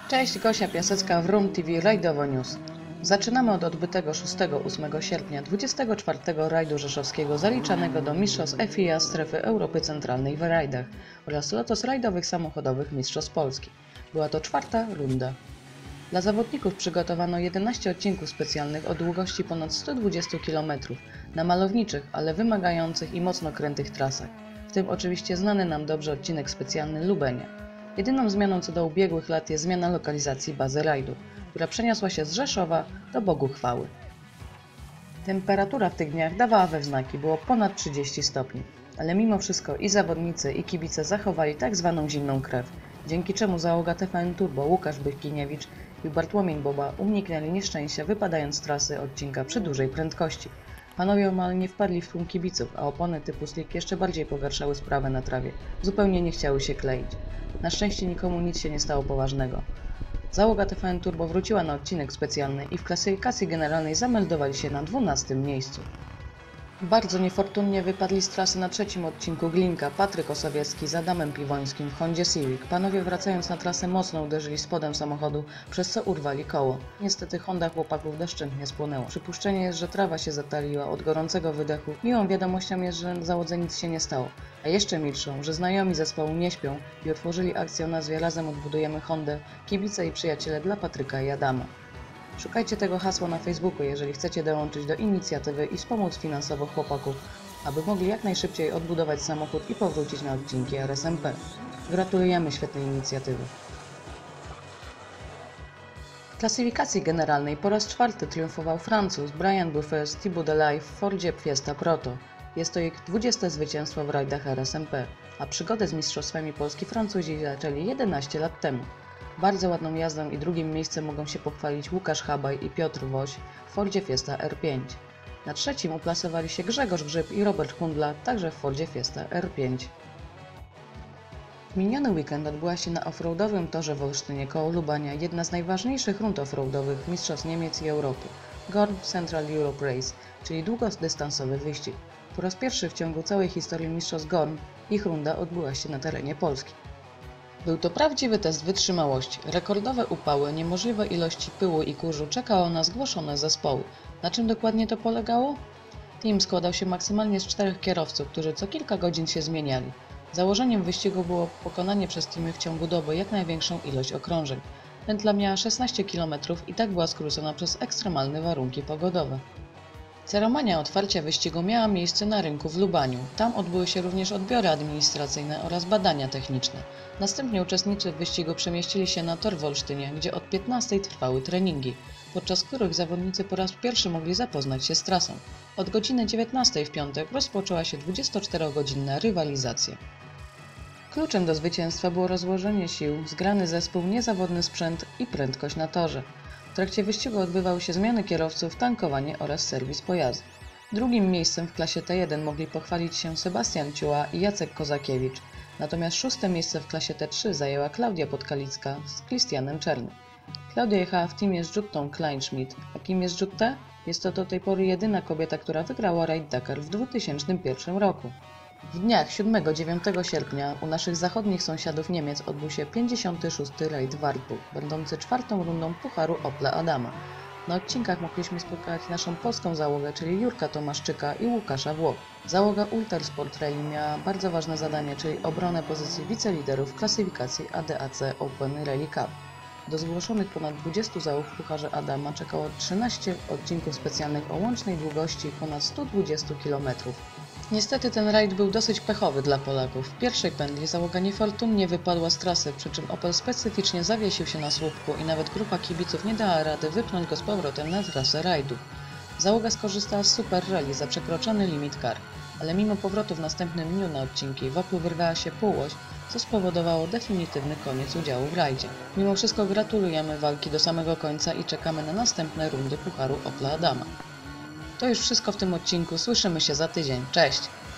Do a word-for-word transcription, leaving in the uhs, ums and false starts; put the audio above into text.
Cześć, Gosia Piasecka w Room T V Rajdowo News. Zaczynamy od odbytego szóstego do ósmego sierpnia dwudziestego czwartego rajdu rzeszowskiego zaliczanego do Mistrzostw F I A Strefy Europy Centralnej w rajdach oraz Lotos rajdowych samochodowych Mistrzostw Polski. Była to czwarta runda. Dla zawodników przygotowano jedenaście odcinków specjalnych o długości ponad sto dwadzieścia kilometrów na malowniczych, ale wymagających i mocno krętych trasach, w tym oczywiście znany nam dobrze odcinek specjalny Lubenia. Jedyną zmianą co do ubiegłych lat jest zmiana lokalizacji bazy rajdu, która przeniosła się z Rzeszowa do Bogu Chwały. Temperatura w tych dniach dawała we znaki, było ponad trzydzieści stopni, ale mimo wszystko i zawodnicy, i kibice zachowali tak zwaną zimną krew, dzięki czemu załoga T V N Turbo Łukasz Bychkiniewicz i Bartłomiej Boba uniknęli nieszczęścia, wypadając z trasy odcinka przy dużej prędkości. Panowie omal nie wpadli w tłum kibiców, a opony typu slick jeszcze bardziej pogarszały sprawę na trawie, zupełnie nie chciały się kleić. Na szczęście nikomu nic się nie stało poważnego. Załoga T V N Turbo wróciła na odcinek specjalny i w klasyfikacji generalnej zameldowali się na dwunastym miejscu. Bardzo niefortunnie wypadli z trasy na trzecim odcinku Glinka Patryk Osowiecki z Adamem Piwońskim w Hondzie Civic. Panowie wracając na trasę mocno uderzyli spodem samochodu, przez co urwali koło. Niestety Honda chłopaków doszczętnie spłonęła. Przypuszczenie jest, że trawa się zataliła od gorącego wydechu. Miłą wiadomością jest, że załodze nic się nie stało. A jeszcze milszą, że znajomi zespołu nie śpią i otworzyli akcję o nazwie Razem odbudujemy Hondę, kibice i przyjaciele dla Patryka i Adama. Szukajcie tego hasła na Facebooku, jeżeli chcecie dołączyć do inicjatywy i wspomóc finansowo chłopaków, aby mogli jak najszybciej odbudować samochód i powrócić na odcinki R S M P. Gratulujemy świetnej inicjatywy. W klasyfikacji generalnej po raz czwarty triumfował Francuz Brian Buffet z Thibaut Delahaye w Fordzie Fiesta Proto. Jest to ich dwudzieste zwycięstwo w rajdach R S M P, a przygodę z mistrzostwami Polski Francuzi zaczęli jedenaście lat temu. Bardzo ładną jazdą i drugim miejscem mogą się pochwalić Łukasz Habaj i Piotr Woś w Fordzie Fiesta R pięć. Na trzecim uplasowali się Grzegorz Grzyb i Robert Kundla, także w Fordzie Fiesta R pięć. W miniony weekend odbyła się na offroadowym torze w Olsztynie koło Lubania jedna z najważniejszych rund offroadowych mistrzostw Niemiec i Europy – Gorn Central Europe Race, czyli długodystansowy wyścig. Po raz pierwszy w ciągu całej historii mistrzostw Gorn ich runda odbyła się na terenie Polski. Był to prawdziwy test wytrzymałości. Rekordowe upały, niemożliwe ilości pyłu i kurzu czekało na zgłoszone zespoły. Na czym dokładnie to polegało? Team składał się maksymalnie z czterech kierowców, którzy co kilka godzin się zmieniali. Założeniem wyścigu było pokonanie przez teamy w ciągu doby jak największą ilość okrążeń. Pętla miała szesnaście kilometrów i tak była skrócona przez ekstremalne warunki pogodowe. Ceremonia otwarcia wyścigu miała miejsce na rynku w Lubaniu. Tam odbyły się również odbiory administracyjne oraz badania techniczne. Następnie uczestnicy wyścigu przemieścili się na tor w Olsztynie, gdzie od piętnastej trwały treningi, podczas których zawodnicy po raz pierwszy mogli zapoznać się z trasą. Od godziny dziewiętnastej w piątek rozpoczęła się dwudziestoczterogodzinna rywalizacja. Kluczem do zwycięstwa było rozłożenie sił, zgrany zespół, niezawodny sprzęt i prędkość na torze. W trakcie wyścigu odbywały się zmiany kierowców, tankowanie oraz serwis pojazdu. Drugim miejscem w klasie T jeden mogli pochwalić się Sebastian Ciuła i Jacek Kozakiewicz, natomiast szóste miejsce w klasie T trzy zajęła Klaudia Podkalicka z Christianem Czernym. Klaudia jechała w teamie z Juttą Kleinschmidt. A kim jest Jutta? Jest to do tej pory jedyna kobieta, która wygrała rajd Dakar w dwa tysiące pierwszym roku. W dniach siódmego do dziewiątego sierpnia u naszych zachodnich sąsiadów Niemiec odbył się pięćdziesiąty szósty rajd Wartburg, będący czwartą rundą Pucharu Opla Adama. Na odcinkach mogliśmy spotkać naszą polską załogę, czyli Jurka Tomaszczyka i Łukasza Włoch. Załoga Ultersport Rally miała bardzo ważne zadanie, czyli obronę pozycji wiceliderów w klasyfikacji A D A C Open Rally Cup. Do zgłoszonych ponad dwudziestu załóg w Pucharze Adama czekało trzynaście odcinków specjalnych o łącznej długości ponad stu dwudziestu kilometrów. Niestety ten rajd był dosyć pechowy dla Polaków. W pierwszej pętli załoga niefortunnie wypadła z trasy, przy czym Opel specyficznie zawiesił się na słupku i nawet grupa kibiców nie dała rady wypchnąć go z powrotem na trasę rajdu. Załoga skorzystała z Super Rally za przekroczony limit kar, ale mimo powrotu w następnym dniu na odcinki w Oplu wyrwała się półoś, co spowodowało definitywny koniec udziału w rajdzie. Mimo wszystko gratulujemy walki do samego końca i czekamy na następne rundy Pucharu Opla Adama. To już wszystko w tym odcinku, słyszymy się za tydzień. Cześć!